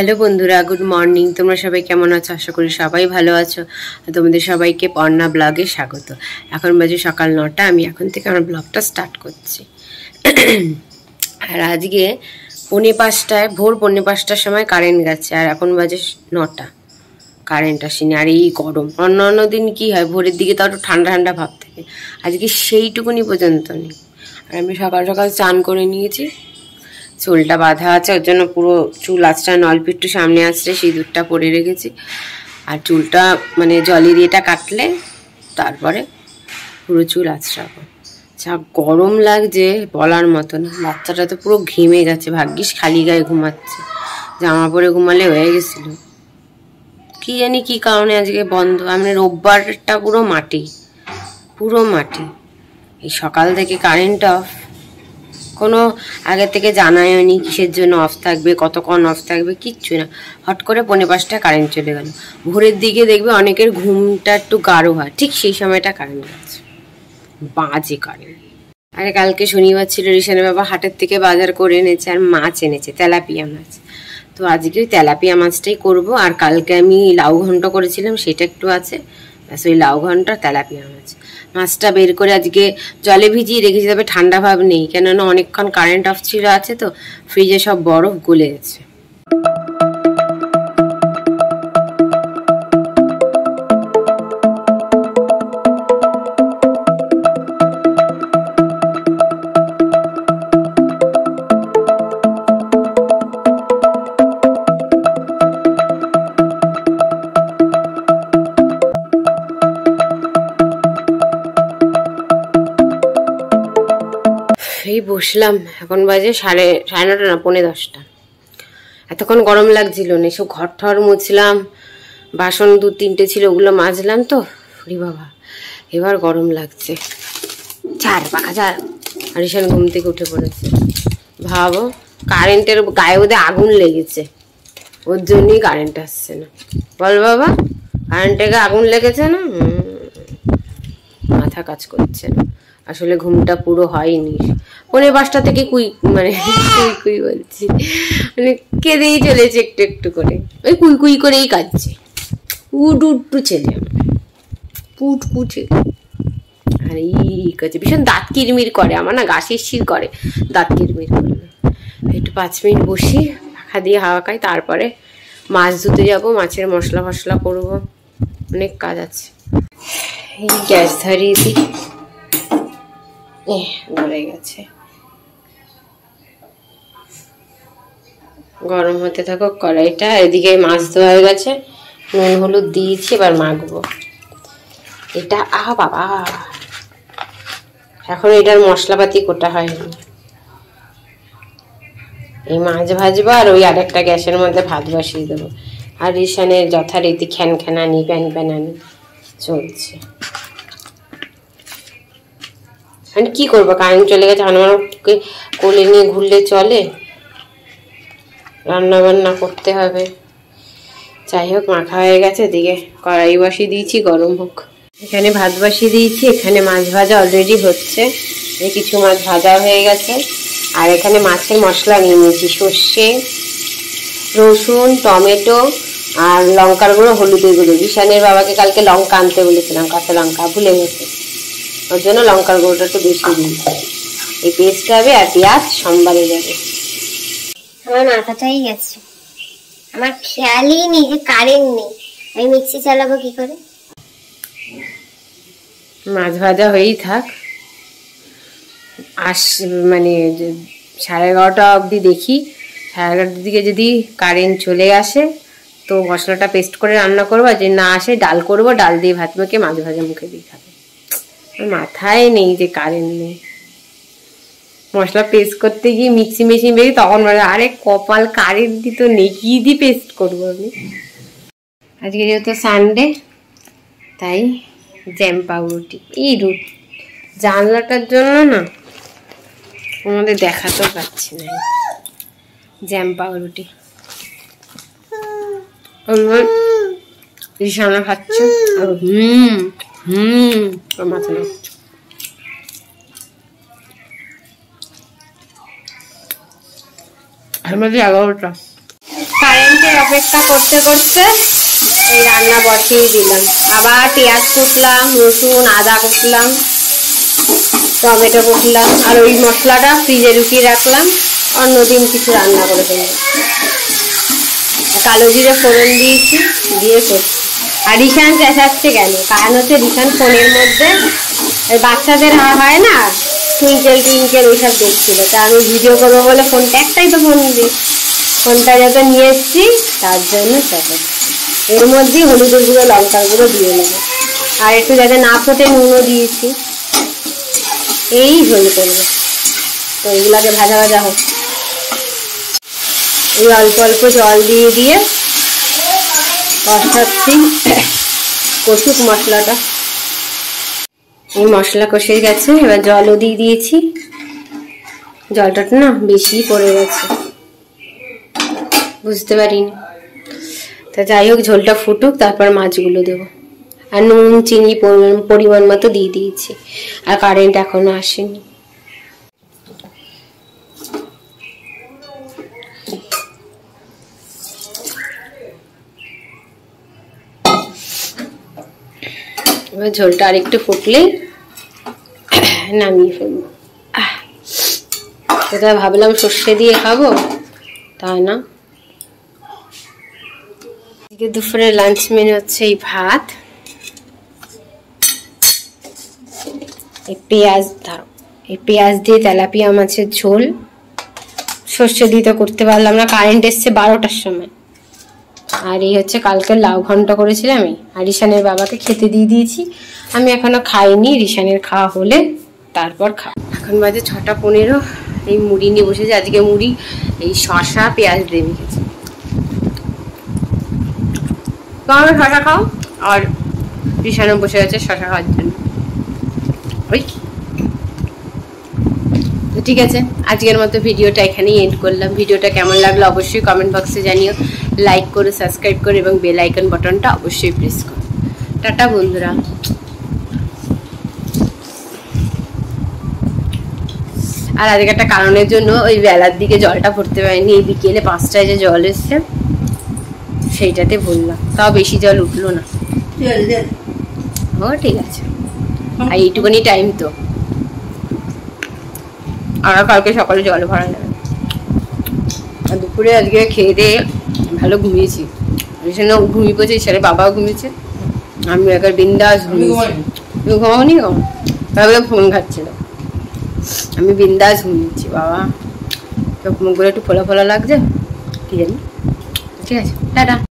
Hello বন্ধুরা, good morning. তোমরা সবাই কেমন আছো? আশা করি সবাই ভালো আছো। তোমাদের সবাইকে পর্ণা ব্লগে স্বাগত। এখন বাজে সকাল 9টা। আমি এখন থেকে আমার ব্লগটা স্টার্ট করছি। আর আজকে ভোর 4:45টার সময় কারেন্ট গেছে, আর এখন বাজে 9টা, কারেন্ট আসেনি। আর এই গরম, অন্য দিন কি হয় ভোরের দিকে তো একটু ঠান্ডা ঠান্ডা ভাব থাকে, আজকে সেইটুকুনি পর্যন্ত নেই। আর আমি সকাল সকাল চান করে নিয়েছি, চুলটা বাঁধা আছে, ওর জন্য পুরো চুল আঁচড়ানো, অল্প একটু সামনে আঁচড়ে সিঁদুরটা পরে রেখেছি। আর চুলটা মানে জলের ইয়েটা কাটলে তারপরে পুরো চুল আঁচড়াবো। যা গরম লাগছে বলার মতো না। বাচ্চাটা তো পুরো ঘেমে গেছে, ভাগ্যিস খালি গায়ে ঘুমাচ্ছে, জামা পরে ঘুমালে হয়ে গেছিল। কি জানি কি কারণে আজকে বন্ধ। আমি রোববারটা পুরো মাটি। এই সকাল থেকে কারেন্ট অফ, কোনো আগে থেকে জানায়নি কিসের জন্য অফ থাকবে, কতক্ষণ অফ থাকবে, কিচ্ছু না। হট করে 4:45টায় কারেন্ট চলে গেল। ভোরের দিকে দেখবে অনেকের ঘুমটা একটু গাঢ় হয়, ঠিক সেই সময়টা কারেন্ট গেছে। বাজে কারেন্ট। আরে কালকে শনিবার ছিল, রিশানের বাবা হাটের থেকে বাজার করে এনেছে, আর মাছ এনেছে, তেলাপিয়া মাছ। তো আজকে ওই তেলাপিয়া মাছটাই করব। আর কালকে আমি লাউ ঘন্ট করেছিলাম, সেটা একটু আছে, ব্যাস ওই লাউ ঘন্ট তেলাপিয়া মাছ। মাছটা বের করে আজকে জলে ভিজিয়ে রেখেছি, তবে ঠান্ডা ভাব নেই, কেননা অনেকক্ষণ কারেন্ট অফ ছিল আছে, তো ফ্রিজে সব বরফ গলে গেছে। এই বসলাম, এখন বাজে সাড়ে 9টা না, 9:45। এতক্ষণ গরম লাগছিল না, সব ঘর ঠর মুছলাম, বাসন 2-3টে ছিল, ওগুলো মাজলাম। তো বাবা এবার গরম লাগছে। ছাড় পাখা ছাড়। আর ঈশান ঘুম থেকে উঠে পড়েছে। ভাবো, কারেন্টের গায়ে বোধহয় আগুন লেগেছে, ওর জন্যই কারেন্ট আসছে না। বল বাবা, কারেন্টের গায়ে আগুন লেগেছে না? মাথা কাজ করছে না। আসলে ঘুমটা পুরো হয়নি। 4:45টা থেকে কুই বলছি, মানে কেঁদেই চলেছে একটু একটু করে, ওই কুই করেই কাঁদছে। উটু ছেলে, পুটকু ছেলে। আর এই কাছে ভীষণ দাঁত কিরমির করে, আমার না গা শিরশির করে দাঁত কিরমির করলে। একটু 5 মিনিট বসি, পাখা দিয়ে হাওয়া খাই, তারপরে মাছ ধুতে যাবো, মাছের মশলা ফসলা করবো, অনেক কাজ আছে। এই গ্যাস ধরিয়ে দিই, ধরে গেছে। গরম হতে থাকো কড়াইটা। এদিকে মাছ ধোয়া হয়ে গেছে, নুন হলুদ দিয়েছি, এবার মাখবো এটা। বাবা, এখন এটার মশলাপাতি কোটা হয়নি। এই মাছ ভাজবো, আর ওই আরেকটা গ্যাসের মধ্যে ভাত বসিয়ে দেবো। আর ঈশানের যথারীতি খ্যানখ্যানানি প্যানি চলছে। আমি কি করবো, কারেন্ট চলে গেছে, আমার কোলে নিয়ে ঘুরলে চলে? রান্না বান্না করতে হবে। যাই হোক, মাখা হয়ে গেছে। এদিকে কড়াই বসিয়ে দিয়েছি, গরম হোক। এখানে ভাত বসিয়ে দিয়েছি, এখানে মাছ ভাজা অলরেডি হচ্ছে। কিছু মাছ ভাজা হয়ে গেছে। আর এখানে মাছের মশলা নিয়ে নিয়েছি, সর্ষে, রসুন, টমেটো আর লঙ্কার গুঁড়ো, হলুদের গুঁড়ো। ঈশানের বাবাকে কালকে লঙ্কা আনতে বলেছিলাম, কাঁচা লঙ্কা, ভুলে গেছে, ওর জন্য লঙ্কার গুঁড়োটা একটু বেশি দিয়েছি। এই পেস্ট হবে, আর পেঁয়াজ সোমবারে যাবে। আমার মাথাটাই গেছে, আমার খেয়ালই নেই যে কারেন্ট নেই, আমি মিক্সি চালাবো কি করে। মাছ ভাজা হয়েই থাক, মানে 11:30 অবধি দেখি। 11:30 দিকে যদি কারেন্ট চলে আসে তো মশলাটা পেস্ট করে রান্না করবো, আর যদি না আসে ডাল করবো, ডাল দিয়ে ভাত মেখে মাছ ভাজা মুখে দিয়ে খাবে। মাথায় নেই যে কারেন্ট নেই। মশলা পেস্ট করতে গিয়ে মিক্সি মেশিন বেরিয়ে, তখন বলে আরে কপাল, কারেন্ট দিত নেই, কি দিয়ে পেস্ট করবো আমি। আজকে যেহেতু সানডে, তাই জ্যাম পাউরুটি। এই জানলাটার জন্য না আমাদের দেখাতেও পাচ্ছি না। জ্যাম পাউরুটি সামনে খাচ্ছে, মাথা নাড়ছে। আর মাঝে 11টা। কারেন্ট কারেন্টের অপেক্ষা করতে করতে এই রান্না বসিয়ে দিলাম। আবার পেঁয়াজ কুটলাম, রসুন আদা কুটলাম, টমেটো কুটলাম, আর ওই মশলাটা ফ্রিজে ঢুকিয়ে রাখলাম, অন্যদিন কিছু রান্না করে ফেললাম। কালো জিরে ফোড়ন দিয়েছি, দিয়ে করছি। আর রিশান চেঁচাচ্ছে কেন? কারণ হচ্ছে রিশান ফোনের মধ্যে বাচ্চাদের হয় না টুইঙ্কেল টুইঙ্কেল ওইসব দেখছিল, তা আমি ভিডিও করবো বলে ফোনটা একটাই তো ফোন দিই, ফোনটা যত নিয়ে এসছি তার জন্য চেঁচাচ্ছি। এর মধ্যেই হলুদের গুঁড়ো লঙ্কার গুঁড়ো দিয়ে নেবো, আর একটু যাতে না ফোটে নুনও দিয়েছি। এই ঝোল করবো, তো এগুলাকে ভাজা ভাজা হোক। এই অল্প অল্প জল দিয়ে দিয়ে কষাচ্ছি, কষুক মশলাটা। এই মশলা কষে গেছে, এবার জলও দিয়ে দিয়েছি। জলটা না বেশি পড়ে গেছে, বুঝতে পারিনি। তা যাই হোক, ঝোলটা ফুটুক, তারপর মাছগুলো দেবো। আর নুন চিনি পরিমাণ মতো দিয়ে দিয়েছি। আর কারেন্ট এখনো আসেনি। এবার ঝোলটা আর একটু ফুটলেই নামিয়ে ফেলবো। সেটা ভাবলাম সর্ষে দিয়ে খাবো, তা না। দুপুরে লাঞ্চ মেনু হচ্ছে এই ভাত, এই পেঁয়াজ দিয়ে তেলাপিয়া মাছের ঝোল। সর্ষে দিয়ে তো করতে পারলাম না, কারেন্ট এসছে 12টার সময়। আর এই হচ্ছে কালকে লাউ ঘন্ট করেছিলাম আমি, আর রিশানের বাবাকে খেতে দিয়ে দিয়েছি। আমি এখনো খাইনি, রিশানের খাওয়া হলে তারপর খাও। এখন বাজে 6:15। এই মুড়ি নিয়ে বসেছি। আজকে মুড়ি এই শসা পেঁয়াজ দিয়ে মেখেছি। তোমরা শসা খাও, আর রিশানও বসে আছে শসা খাওয়ার জন্য। ওই তো ঠিক আছে, আজকের মতো ভিডিওটা এখানেই এন্ড করলাম। ভিডিওটা কেমন লাগলো অবশ্যই কমেন্ট বক্সে জানিও। লাইক করে সাবস্ক্রাইব করে এবং বেল আইকন বাটনটা অবশ্যই প্রেস করো। টাটা বন্ধুরা। আর আজকে একটা কারণের জন্য ওই বেলার দিকে জলটা ভরতে পারিনি, এই বিকেলে 5টায় যে জল এসছে সেইটাতে ভরলাম, তাও বেশি জল উঠলো না। ও ঠিক আছে, আর এইটুকুনি টাইম তো, আর কালকে সকালে জল ভরা যাবে। আর দুপুরে আজকে খেয়ে দিয়ে ভালো ঘুমিয়েছি। রিশানও ঘুমিয়ে পড়েছে, ছেলে বাবাও ঘুমিয়েছে, আমি একবার বিন্দাস ঘুমিয়েছি। তুমি ঘুমাওনি? তাহলে ফোন খাচ্ছিল, আমি বিন্দাস ঘুমিয়েছি। বাবা তো মুখগুলো একটু ফোলা ফোলা লাগছে, কি জানি। ঠিক আছে, টাটা।